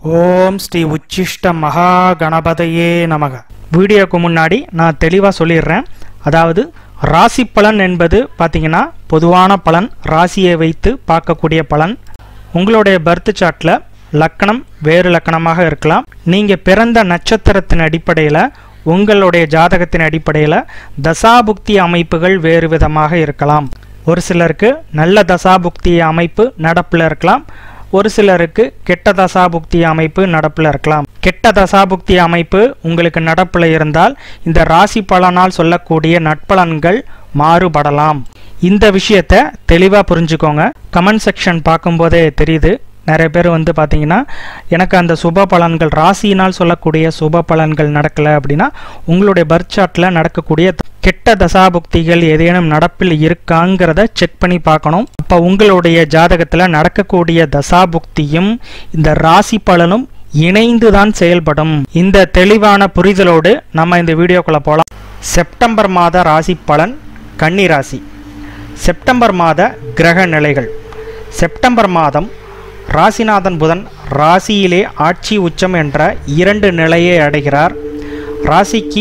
ஓம் ஸ்ரீ உச்சிஷ்ட மகா கணபதையே நமக. வீடியோக்கு முன்னாடி நான் தெளிவாக சொல்லிடுறேன். அதாவது ராசி பலன் என்பது பார்த்தீங்கன்னா பொதுவான பலன், ராசியை வைத்து பார்க்கக்கூடிய பலன். உங்களுடைய பர்த் சார்ட்டில் லக்கணம் வேறு லக்கணமாக இருக்கலாம். நீங்கள் பிறந்த நட்சத்திரத்தின் அடிப்படையில் உங்களுடைய ஜாதகத்தின் அடிப்படையில் தசாபுக்தி அமைப்புகள் வேறு விதமாக இருக்கலாம். ஒரு சிலருக்கு நல்ல தசாபுக்தி அமைப்பு நடப்பில் இருக்கலாம், ஒரு சிலருக்கு கெட்ட தசாபுக்தி அமைப்பு நடப்பில் இருக்கலாம். கெட்ட தசாபுக்தி அமைப்பு உங்களுக்கு நடப்பில் இருந்தால் இந்த ராசி பலனால் சொல்லக்கூடிய நட்பலன்கள் மாறுபடலாம். இந்த விஷயத்தை தெளிவாக புரிஞ்சுக்கோங்க. கமெண்ட் செக்ஷன் பார்க்கும்போதே தெரியுது, நிறைய பேர் பார்த்தீங்கன்னா எனக்கு அந்த சுப பலன்கள் ராசியினால் சொல்லக்கூடிய சுப பலன்கள் நடக்கலை அப்படின்னா உங்களுடைய பர்த் சார்ட்டில் நடக்கக்கூடிய கெட்ட தசாபுக்திகள் ஏதேனும் நடப்பில் இருக்காங்கிறத செக் பண்ணி பார்க்கணும். அப்போ உங்களுடைய ஜாதகத்தில் நடக்கக்கூடிய தசாபுக்தியும் இந்த ராசி பலனும் இணைந்து தான் செயல்படும். இந்த தெளிவான புரிதலோடு நம்ம இந்த வீடியோக்குள்ளே போகலாம். செப்டம்பர் மாத ராசி பலன், கன்னி ராசி. செப்டம்பர் மாத கிரக நிலைகள். செப்டம்பர் மாதம் ராசிநாதன் புதன் ராசியிலே ஆட்சி உச்சம் என்ற 2 நிலையை அடைகிறார். ராசிக்கு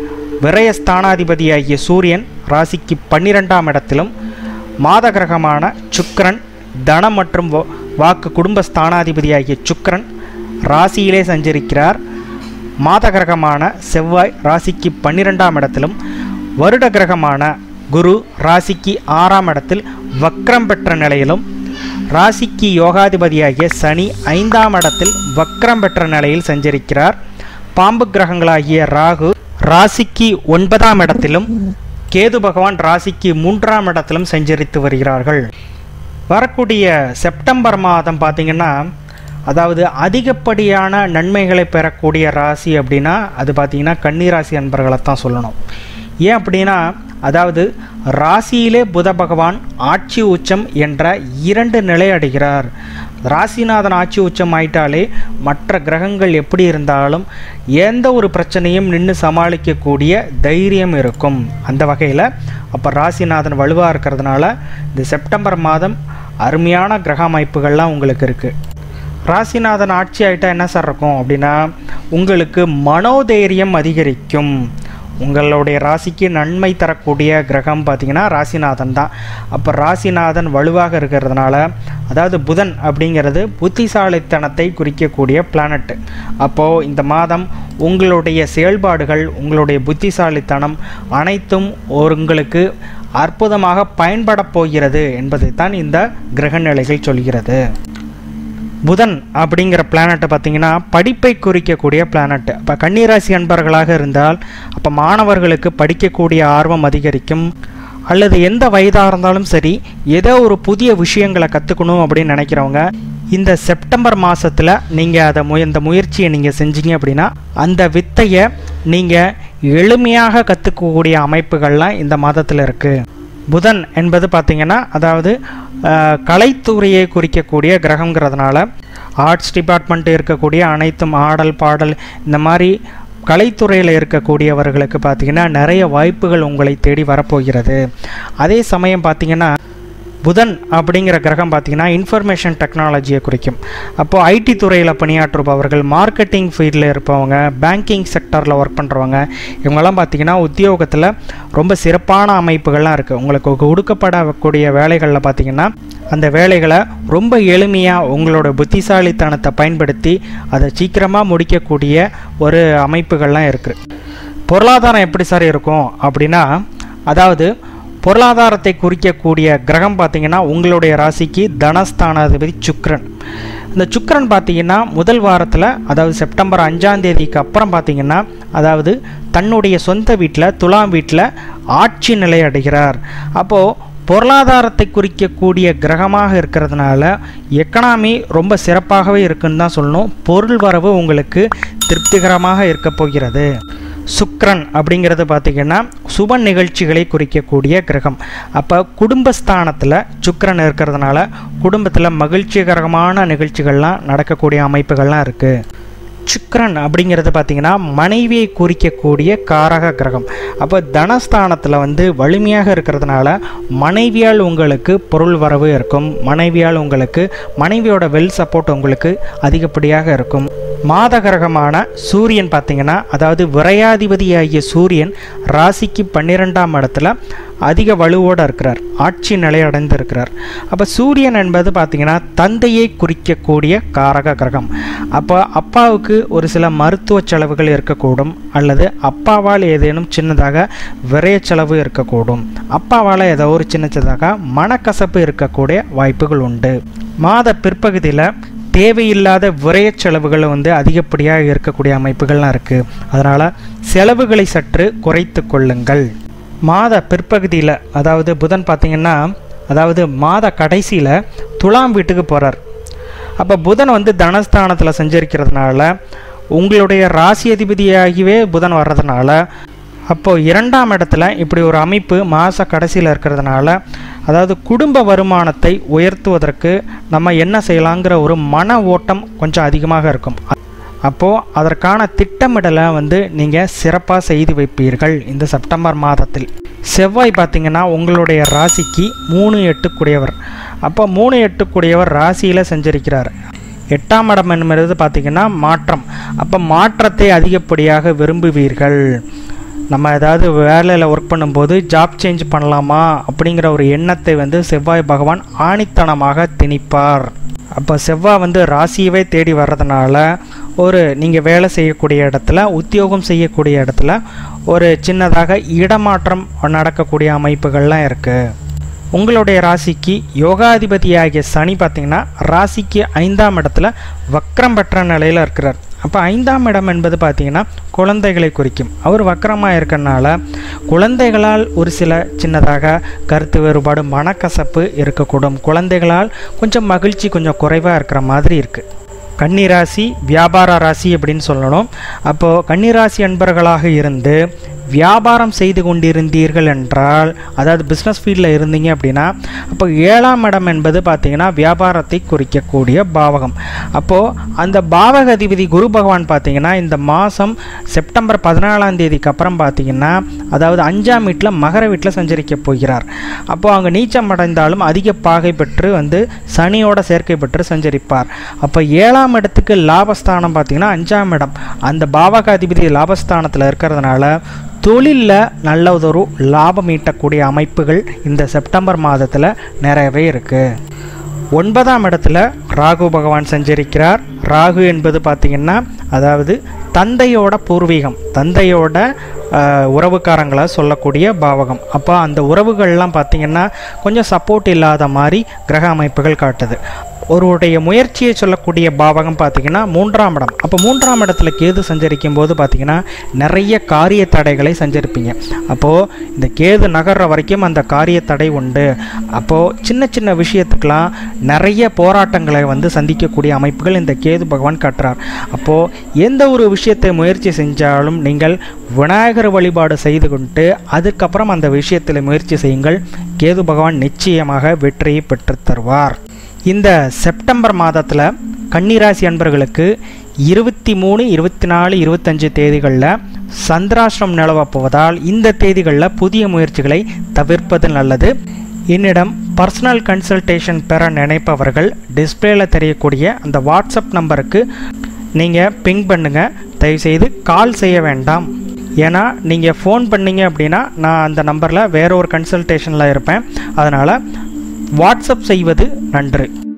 விரயஸ்தானாதிபதியாகிய சூரியன் ராசிக்கு 12ஆம் இடத்திலும், மாத கிரகமான சுக்கிரன் தனம் மற்றும் வாக்கு குடும்பஸ்தானாதிபதியாகிய சுக்கிரன் ராசியிலே சஞ்சரிக்கிறார். மாத கிரகமான செவ்வாய் ராசிக்கு 12ஆம் இடத்திலும், வருட கிரகமான குரு ராசிக்கு 6ஆம் இடத்தில் வக்ரம் பெற்ற நிலையிலும், ராசிக்கு யோகாதிபதியாகிய சனி 5ஆம் இடத்தில் வக்ரம் பெற்ற நிலையில் சஞ்சரிக்கிறார். பாம்பு கிரகங்களாகிய ராகு ராசிக்கு 9ஆம் இடத்திலும், கேது பகவான் ராசிக்கு 3ஆம் இடத்திலும் சஞ்சரித்து வருகிறார்கள். வரக்கூடிய செப்டம்பர் மாதம் பார்த்திங்கன்னா அதாவது அதிகப்படியான நன்மைகளை பெறக்கூடிய ராசி அப்படின்னா அது பார்த்திங்கன்னா கன்னி ராசி அன்பர்களை தான் சொல்லணும். ஏன் அப்படின்னா அதாவது ராசியிலே புத பகவான் ஆட்சி உச்சம் என்ற 2 நிலை அடைகிறார். ராசிநாதன் ஆட்சி உச்சம் ஆயிட்டாலே மற்ற கிரகங்கள் எப்படி இருந்தாலும் எந்த ஒரு பிரச்சனையும் நின்று சமாளிக்கக்கூடிய தைரியம் இருக்கும். அந்த வகையில் அப்போ ராசிநாதன் வலுவாக இருக்கிறதுனால இந்த செப்டம்பர் மாதம் அருமையான கிரக அமைப்புகள்லாம் உங்களுக்கு இருக்குது. ராசிநாதன் ஆட்சி ஆகிட்டால் என்ன சார் இருக்கும் அப்படின்னா உங்களுக்கு மனோதைரியம் அதிகரிக்கும். உங்களுடைய ராசிக்கு நன்மை தரக்கூடிய கிரகம் பார்த்திங்கன்னா ராசிநாதன் தான். அப்போ ராசிநாதன் வலுவாக இருக்கிறதுனால அதாவது புதன் அப்படிங்கிறது புத்திசாலித்தனத்தை குறிக்கக்கூடிய பிளானட். அப்போது இந்த மாதம் உங்களுடைய செயல்பாடுகள், உங்களுடைய புத்திசாலித்தனம் அனைத்தும் உங்களுக்கு அற்புதமாக பயன்பட போகிறது என்பதை தான் இந்த கிரக நிலைகள் சொல்கிறது. புதன் அப்படிங்கிற பிளானட்டை பார்த்திங்கன்னா படிப்பை குறிக்கக்கூடிய பிளானட். இப்போ கன்னிராசி அன்பர்களாக இருந்தால் அப்போ மாணவர்களுக்கு படிக்கக்கூடிய ஆர்வம் அதிகரிக்கும். அல்லது எந்த வயதாக இருந்தாலும் சரி ஏதோ ஒரு புதிய விஷயங்களை கற்றுக்கணும் அப்படின்னு நினைக்கிறவங்க இந்த செப்டம்பர் மாதத்தில் நீங்கள் அதை இந்த முயற்சியை நீங்கள் செஞ்சீங்க அப்படின்னா அந்த வித்தையை நீங்கள் எளிமையாக கற்றுக்கக்கூடிய அமைப்புகள்லாம் இந்த மாதத்தில் இருக்குது. புதன் என்பது பார்த்திங்கன்னா அதாவது கலைத்துறையை குறிக்கக்கூடிய கிரகங்கிறதுனால ஆர்ட்ஸ் டிபார்ட்மெண்ட் இருக்கக்கூடிய அனைத்தும் ஆடல் பாடல் இந்த மாதிரி கலைத்துறையில் இருக்கக்கூடியவர்களுக்கு பார்த்திங்கன்னா நிறைய வாய்ப்புகள் உங்களை தேடி வரப்போகிறது. அதே சமயம் பார்த்திங்கன்னா புதன் அப்படிங்கிற கிரகம் பார்த்திங்கன்னா இன்ஃபர்மேஷன் டெக்னாலஜியை குறிக்கும். அப்போது ஐடி துறையில் பணியாற்றுபவர்கள், மார்க்கெட்டிங் ஃபீல்டில் இருப்பவங்க, பேங்கிங் செக்டரில் ஒர்க் பண்ணுறவங்க இவங்கெல்லாம் பார்த்திங்கன்னா உத்தியோகத்தில் ரொம்ப சிறப்பான அமைப்புகள்லாம் இருக்குது. உங்களுக்கு கொடுக்கப்படக்கூடிய வேலைகளில் பார்த்திங்கன்னா அந்த வேலைகளை ரொம்ப எளிமையாக உங்களோட புத்திசாலித்தனத்தை பயன்படுத்தி அதை சீக்கிரமாக முடிக்கக்கூடிய ஒரு அமைப்புகள்லாம் இருக்குது. பொருளாதாரம் எப்படி சார் இருக்கும் அப்படின்னா அதாவது பொருளாதாரத்தை குறிக்கக்கூடிய கிரகம் பார்த்திங்கன்னா உங்களுடைய ராசிக்கு தனஸ்தானாதிபதி சுக்கிரன். இந்த சுக்கிரன் பார்த்திங்கன்னா முதல் வாரத்தில் அதாவது செப்டம்பர் 5ஆம் தேதிக்கு அப்புறம் பார்த்திங்கன்னா அதாவது தன்னுடைய சொந்த வீட்டில் துலாம் வீட்டில் ஆட்சி நிலை அடைகிறார். அப்போது பொருளாதாரத்தை குறிக்கக்கூடிய கிரகமாக இருக்கிறதுனால எக்கனாமி ரொம்ப சிறப்பாகவே இருக்குன்னு தான் சொல்லணும். பொருள் வரவு உங்களுக்கு திருப்திகரமாக இருக்க போகிறது. சுக்கிரன் அப்படிங்கிறது பார்த்திங்கன்னா சுப நிகழ்ச்சிகளை குறிக்கக்கூடிய கிரகம். அப்போ குடும்பஸ்தானத்தில் சுக்கிரன் இருக்கிறதுனால குடும்பத்தில் மகிழ்ச்சிகரமான நிகழ்ச்சிகள்லாம் நடக்கக்கூடிய அமைப்புகள்லாம் இருக்குது. சுக்கிரன் அப்படிங்கிறது பார்த்திங்கன்னா மனைவியை குறிக்கக்கூடிய காரக கிரகம். அப்போ தனஸ்தானத்தில் வந்து வலிமையாக இருக்கிறதுனால மனைவியால் உங்களுக்கு பொருள் வரவு இருக்கும், மனைவியோட வெல் சப்போர்ட் உங்களுக்கு அதிகப்படியாக இருக்கும். மாத கிரகமான சூரியன் பார்த்திங்கன்னா, அதாவது விரையாதிபதியாகிய சூரியன் ராசிக்கு 12ஆம் இடத்துல அதிக வலுவோடு இருக்கிறார், ஆட்சி நிலை அடைந்திருக்கிறார். அப்போ சூரியன் என்பது பார்த்திங்கன்னா தந்தையை குறிக்கக்கூடிய காரக கிரகம். அப்போ அப்பாவுக்கு ஒரு சில மருத்துவ செலவுகள் இருக்கக்கூடும், அல்லது அப்பாவால் ஏதேனும் சின்னதாக விரைய செலவு இருக்கக்கூடும், அப்பாவால் ஏதோ ஒரு சின்னதாக மனக்கசப்பு இருக்கக்கூடிய வாய்ப்புகள் உண்டு. மாத பிற்பகுதியில் தேவையில்லாத விரைய செலவுகள் வந்து அதிகப்படியாக இருக்கக்கூடிய அமைப்புகள்லாம் இருக்குது. அதனால் செலவுகளை சற்று குறைத்து கொள்ளுங்கள். மாத பிற்பகுதியில், அதாவது புதன் பார்த்திங்கன்னா, அதாவது மாத கடைசியில் துலாம் வீட்டுக்கு போகிறார். அப்போ புதன் வந்து தனஸ்தானத்தில் சஞ்சரிக்கிறதுனால உங்களுடைய ராசி அதிபதியாகவே புதன் வர்றதுனால, அப்போது 2ஆம் இடத்துல இப்படி ஒரு அமைப்பு மாத கடைசியில் இருக்கிறதுனால, அதாவது குடும்ப வருமானத்தை உயர்த்துவதற்கு நம்ம என்ன செய்யலாங்கிற ஒரு மன ஓட்டம் கொஞ்சம் அதிகமாக இருக்கும். அப்போது அதற்கான திட்டமிடலை வந்து நீங்கள் சிறப்பாக செய்து வைப்பீர்கள். இந்த செப்டம்பர் மாதத்தில் செவ்வாய் பார்த்திங்கன்னா உங்களுடைய ராசிக்கு 3-8 கூடியவர். அப்போ 3-8 கூடியவர் ராசியில் சஞ்சரிக்கிறார். 8ஆம் இடம் என்பது பார்த்திங்கன்னா மாற்றம். அப்போ மாற்றத்தை அதிகப்படியாக விரும்புவீர்கள். நம்ம ஏதாவது வேலையில் ஒர்க் பண்ணும்போது ஜாப் சேஞ்ச் பண்ணலாமா அப்படிங்கிற ஒரு எண்ணத்தை வந்து செவ்வாய் பகவான் ஆணித்தனமாக திணிப்பார். அப்போ செவ்வாய் வந்து ராசியவே தேடி வர்றதுனால நீங்கள் வேலை செய்யக்கூடிய இடத்துல, உத்தியோகம் செய்யக்கூடிய இடத்துல ஒரு சின்னதாக இடமாற்றம் நடக்கக்கூடிய அமைப்புகள்லாம் இருக்குது. உங்களுடைய ராசிக்கு யோகாதிபதியாகிய சனி பார்த்திங்கன்னா ராசிக்கு 5ஆம் இடத்துல வக்ரம் பெற்ற நிலையில் இருக்கிறார். அப்போ 5ஆம் இடம் என்பது பார்த்திங்கன்னா குழந்தைகளை குறிக்கும். அவர் வக்கரமாக இருக்கிறனால குழந்தைகளால் ஒரு சில சின்னதாக கருத்து வேறுபாடு, மனக்கசப்பு இருக்கக்கூடும். குழந்தைகளால் கொஞ்சம் மகிழ்ச்சி கொஞ்சம் குறைவாக இருக்கிற மாதிரி இருக்குது. கன்னிராசி வியாபார ராசி அப்படின்னு சொல்லணும். அப்போது கன்னிராசி அன்பர்களாக இருந்து வியாபாரம் செய்து கொண்டிருந்தீர்கள் என்றால், அதாவது பிஸ்னஸ் ஃபீல்டில் இருந்தீங்க அப்படின்னா, அப்போ 7ஆம் இடம் என்பது பார்த்திங்கன்னா வியாபாரத்தை குறிக்கக்கூடிய பாவகம். அப்போது அந்த பாவக அதிபதி குரு பகவான் பார்த்திங்கன்னா இந்த மாதம் செப்டம்பர் 14ஆம் தேதிக்கு அப்புறம் பார்த்திங்கன்னா, அதாவது 5ஆம் வீட்டில் மகர வீட்டில் சஞ்சரிக்க போகிறார். அப்போது அங்கே நீச்சம் அடைந்தாலும் அதிக பாகை பெற்று வந்து சனியோட சேர்க்கை பெற்று சஞ்சரிப்பார். அப்போ 7ஆம் இடத்துக்கு லாபஸ்தானம் பார்த்திங்கன்னா 5ஆம் இடம், அந்த பாவக அதிபதி லாபஸ்தானத்தில் இருக்கிறதுனால தொழிலில் நல்லதொரு லாபம் ஈட்டக்கூடிய அமைப்புகள் இந்த செப்டம்பர் மாதத்தில் நிறையவே இருக்குது. 9ஆம் இடத்துல ராகு பகவான் சஞ்சரிக்கிறார். ராகு என்பது பார்த்திங்கன்னா, அதாவது தந்தையோட பூர்வீகம், தந்தையோட உறவுக்காரங்களை சொல்லக்கூடிய பாவகம். அப்போ அந்த உறவுகள்லாம் பார்த்திங்கன்னா கொஞ்சம் சப்போர்ட் இல்லாத மாதிரி கிரக அமைப்புகள் காட்டுது. ஒருவருடைய முயற்சியை சொல்லக்கூடிய பாவகம் பார்த்திங்கன்னா 3ஆம் இடம். அப்போ 3ஆம் இடத்துல கேது சஞ்சரிக்கும் போது பார்த்திங்கன்னா நிறைய காரிய தடைகளை சஞ்சரிப்பீங்க. அப்போது இந்த கேது நகர்ற வரைக்கும் அந்த காரிய தடை உண்டு. அப்போது சின்ன சின்ன விஷயத்துக்கெலாம் நிறைய போராட்டங்களை வந்து சந்திக்கக்கூடிய அமைப்புகள் இந்த கேது பகவான் காட்டுறார். அப்போது எந்த ஒரு விஷயத்தை முயற்சி செஞ்சாலும் நீங்கள் விநாயகர் வழிபாடு செய்து கொண்டு அதுக்கப்புறம் அந்த விஷயத்தில் முயற்சி செய்யுங்கள். கேது பகவான் நிச்சயமாக வெற்றியை பெற்று தருவார். இந்த செப்டம்பர் மாதத்தில் கன்னிராசி அன்பர்களுக்கு 23, 24, 25 தேதிகளில் சந்திராஷ்டிரம் நிலவ போவதால் இந்த தேதிகளில் புதிய முயற்சிகளை தவிர்ப்பது நல்லது. என்னிடம் பர்சனல் கன்சல்டேஷன் பெற நினைப்பவர்கள் டிஸ்பிளேயில் தெரியக்கூடிய அந்த வாட்ஸ்அப் நம்பருக்கு நீங்கள் பிங் பண்ணுங்கள். தயவுசெய்து கால் செய்ய வேண்டாம். ஏன்னா நீங்கள் ஃபோன் பண்ணீங்க அப்படின்னா நான் அந்த நம்பரில் வேற ஒரு கன்சல்டேஷனில் இருப்பேன். அதனால் வாட்ஸ்அப் செய்வது நன்று.